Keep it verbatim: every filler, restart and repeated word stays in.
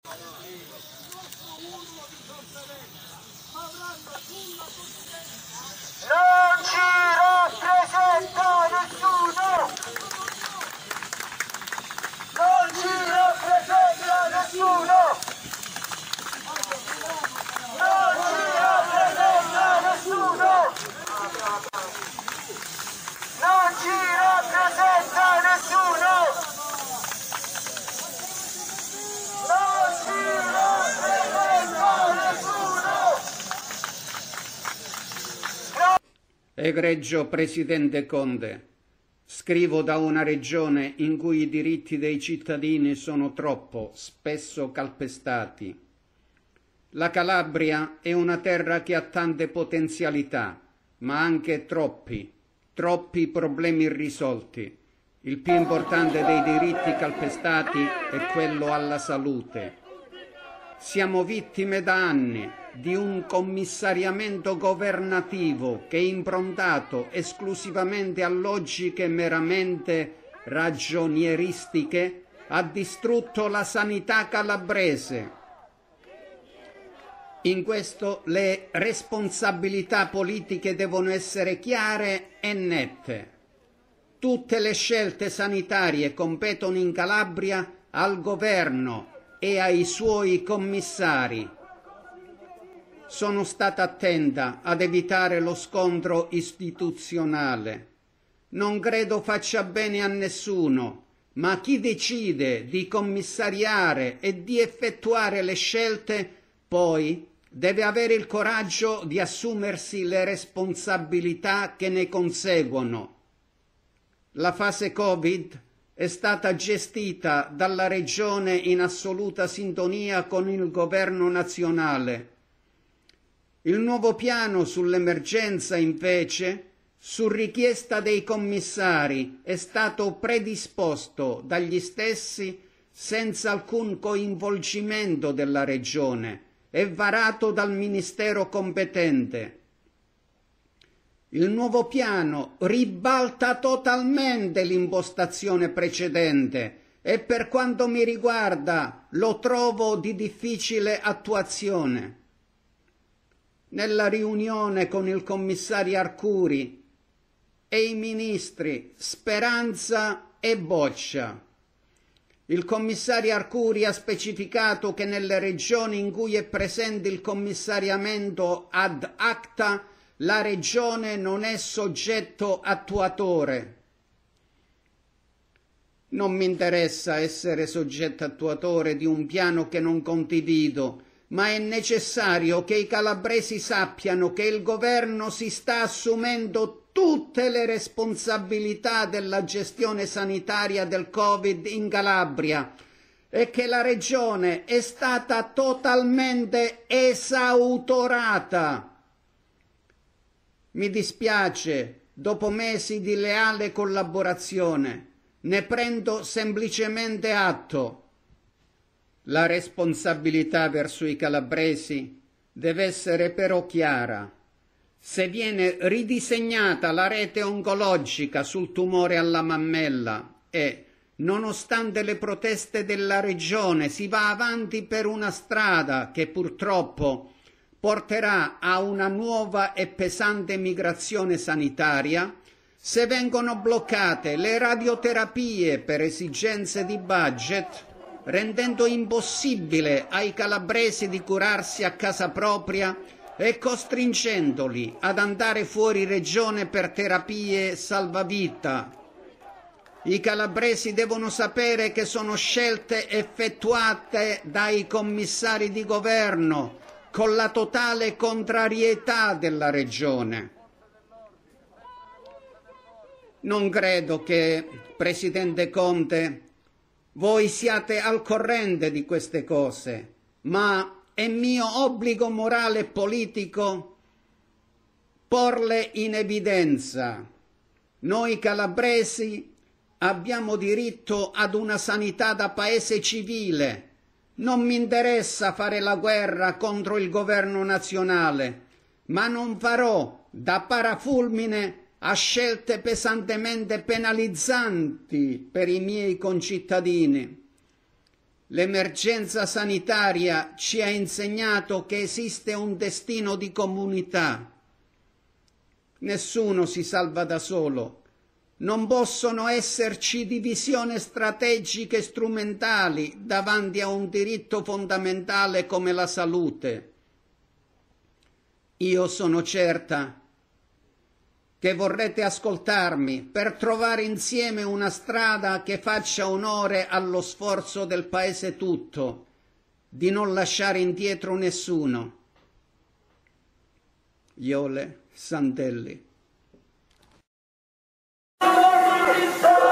Non ci rappresenta nessuno! Non ci rappresenta nessuno! Non ci rappresenta nessuno! Non ci rappresenta nessuno! Non ci rappresenta nessuno! Egregio Presidente Conte, scrivo da una regione in cui i diritti dei cittadini sono troppo spesso calpestati. La Calabria è una terra che ha tante potenzialità, ma anche troppi, troppi problemi irrisolti. Il più importante dei diritti calpestati è quello alla salute. Siamo vittime da anni di un commissariamento governativo che, improntato esclusivamente a logiche meramente ragionieristiche, ha distrutto la sanità calabrese. In questo le responsabilità politiche devono essere chiare e nette. Tutte le scelte sanitarie competono in Calabria al governo e ai suoi commissari. Sono stata attenta ad evitare lo scontro istituzionale. Non credo faccia bene a nessuno, ma chi decide di commissariare e di effettuare le scelte poi deve avere il coraggio di assumersi le responsabilità che ne conseguono. La fase Covid è stata gestita dalla Regione in assoluta sintonia con il Governo nazionale. Il nuovo piano sull'emergenza, invece, su richiesta dei commissari, è stato predisposto dagli stessi senza alcun coinvolgimento della Regione e varato dal Ministero competente. Il nuovo piano ribalta totalmente l'impostazione precedente e per quanto mi riguarda lo trovo di difficile attuazione. Nella riunione con il commissario Arcuri e i ministri Speranza e Boccia, il commissario Arcuri ha specificato che nelle regioni in cui è presente il commissariamento ad acta la regione non è soggetto attuatore. Non mi interessa essere soggetto attuatore di un piano che non condivido, ma è necessario che i calabresi sappiano che il governo si sta assumendo tutte le responsabilità della gestione sanitaria del Covid in Calabria e che la regione è stata totalmente esautorata. Mi dispiace, dopo mesi di leale collaborazione, ne prendo semplicemente atto. La responsabilità verso i calabresi deve essere però chiara. Se viene ridisegnata la rete oncologica sul tumore alla mammella e, nonostante le proteste della regione, si va avanti per una strada che purtroppo porterà a una nuova e pesante migrazione sanitaria, se vengono bloccate le radioterapie per esigenze di budget, rendendo impossibile ai calabresi di curarsi a casa propria e costringendoli ad andare fuori regione per terapie salvavita. I calabresi devono sapere che sono scelte effettuate dai commissari di governo con la totale contrarietà della regione. Non credo che, Presidente Conte, voi siate al corrente di queste cose, ma è mio obbligo morale e politico porle in evidenza. Noi calabresi abbiamo diritto ad una sanità da paese civile. Non mi interessa fare la guerra contro il governo nazionale, ma non farò da parafulmine a scelte pesantemente penalizzanti per i miei concittadini. L'emergenza sanitaria ci ha insegnato che esiste un destino di comunità. Nessuno si salva da solo. Non possono esserci divisioni strategiche e strumentali davanti a un diritto fondamentale come la salute. Io sono certa che vorrete ascoltarmi per trovare insieme una strada che faccia onore allo sforzo del Paese tutto, di non lasciare indietro nessuno. Iole Santelli.